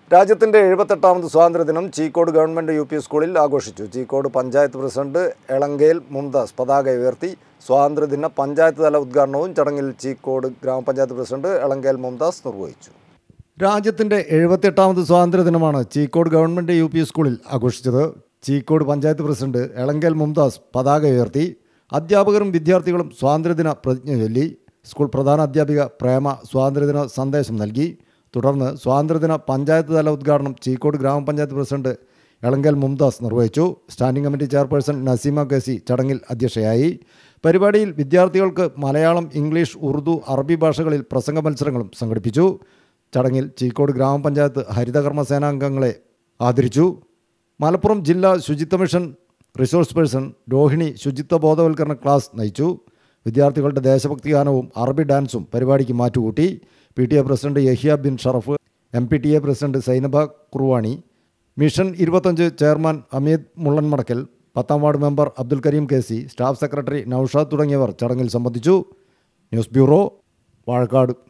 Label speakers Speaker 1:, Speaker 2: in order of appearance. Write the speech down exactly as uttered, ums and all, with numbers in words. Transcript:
Speaker 1: രാജ്യത്തിൻ്റെ എഴുപത്തെട്ടാമത് സ്വാതന്ത്ര്യദിനം Cheekode government U P സ്കൂളിൽ ആഘോഷിച്ചു. ചീക്കോട് പഞ്ചായത്ത് പ്രസിഡന്റ് എളങ്കേൽ മുംതാസ് പതാക ഉയർത്തി. സ്വാതന്ത്ര്യദിന പഞ്ചായത്ത് തല ഉദ്ഘാടനവും ചടങ്ങിൽ ചീക്കോട് ഗ്രാമപഞ്ചായത്ത് പ്രസിഡന്റ് എളങ്കേൽ മുംതാസ് നിർവഹിച്ചു. രാജ്യത്തിൻ്റെ എഴുപത്തെട്ടാമത് സ്വാതന്ത്ര്യദിനമാണ് ചീക്കോട് ഗവൺമെൻറ് യു പി സ്കൂളിൽ ആഘോഷിച്ചത്. ചീക്കോട് പഞ്ചായത്ത് പ്രസിഡന്റ് എളങ്കേൽ മുംതാസ് പതാക ഉയർത്തി. അധ്യാപകരും വിദ്യാർത്ഥികളും സ്വാതന്ത്ര്യദിന പ്രതിജ്ഞ ചൊല്ലി. സ്കൂൾ പ്രധാന അധ്യാപിക പ്രേമ സ്വാതന്ത്ര്യദിന സന്ദേശം നൽകി. തുടർന്ന് സ്വാതന്ത്ര്യദിന പഞ്ചായത്ത് തല ഉദ്ഘാടനം ചീക്കോട് ഗ്രാമപഞ്ചായത്ത് പ്രസിഡന്റ് എളങ്കേൽ മുംതാസ് നിർവഹിച്ചു. Standing committee chairperson Naseema K C ചടങ്ങിൽ അധ്യക്ഷയായി. പരിപാടിയിൽ വിദ്യാർത്ഥികൾക്ക് മലയാളം, ഇംഗ്ലീഷ്, ഉറുദു, അറബി ഭാഷകളിൽ പ്രസംഗ മത്സരങ്ങളും സംഘടിപ്പിച്ചു. ചടങ്ങിൽ ചീക്കോട് ഗ്രാമപഞ്ചായത്ത് ഹരിതകർമ്മ സേനാംഗങ്ങളെ ആദരിച്ചു. മലപ്പുറം ജില്ലാ ശുചിത്വ മിഷൻ റിസോഴ്സ് പേഴ്സൺ രോഹിണി ശുചിത്വ ബോധവൽക്കരണ ക്ലാസ് നയിച്ചു. വിദ്യാർത്ഥികളുടെ ദേശഭക്തി ഗാനവും അറബി ഡാൻസും പരിപാടിക്ക് മാറ്റുകൂട്ടി. P T A president Yahiya bin Sharaf, M P T A president Zainaba Kurvani, mission ഇരുപത്തഞ്ച് ചെയർമാൻ അമീദ് മുള്ളൻമടക്കൽ, പത്താം ward member Abdul Kareem K C, staff secretary Noushad തുടങ്ങിയവർ ചടങ്ങിൽ സംബന്ധിച്ചു. News bureau, Vazhakkad.